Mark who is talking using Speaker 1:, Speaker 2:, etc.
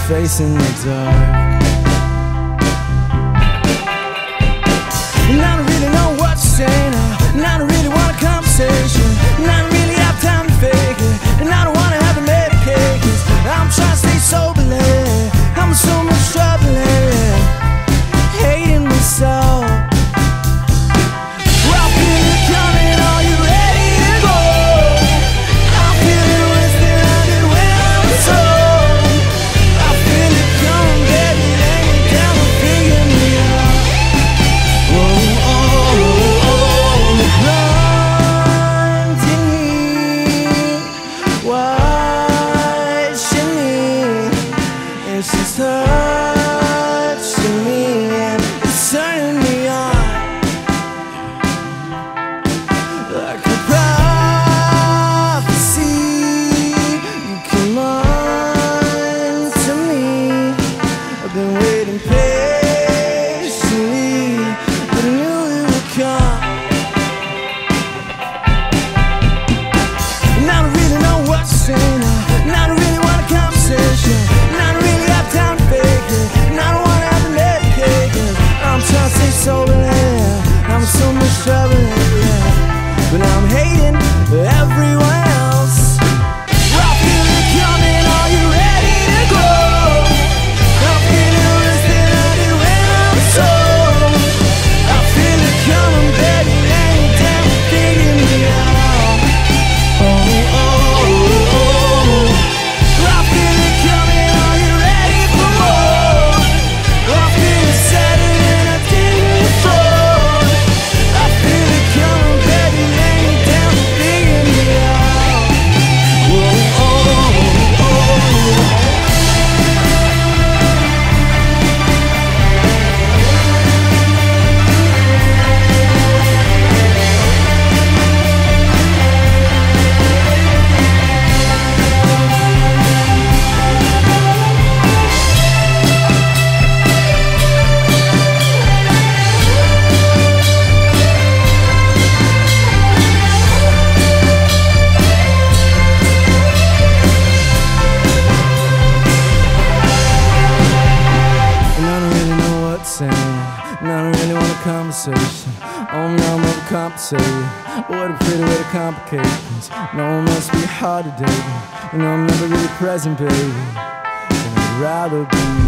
Speaker 1: face in the dark. And I don't really know what to say now, and I don't really want a conversation, and I don't really have time to fake it, and I don't wanna have to medicate, 'cause I'm trying to stay soberly. I'm in so much trouble, hating myself. She's touching me and it's turning me on like a prophecy. You come on to me. I've been waiting patiently, but I knew it would come. And I don't really know what to say now, and I don't really want a conversation, and I don't really time to fake it, and I don't wanna have to medicate, 'cause I'm trying to stay sober, I'm in so much trouble, but now I'm hating everyone else. I feel it coming, are you ready to go? I'm feeling worse than I did when I was sober. I feel it coming, baby, laying down, figuring me out. Oh, oh, oh, oh. I feel it coming, are you ready? And I don't really want a conversation. Oh no, I'm overcompensated. What a pretty way to complicate things. No, it must be hard to date me. You know I'm never really present, baby, and I'd rather be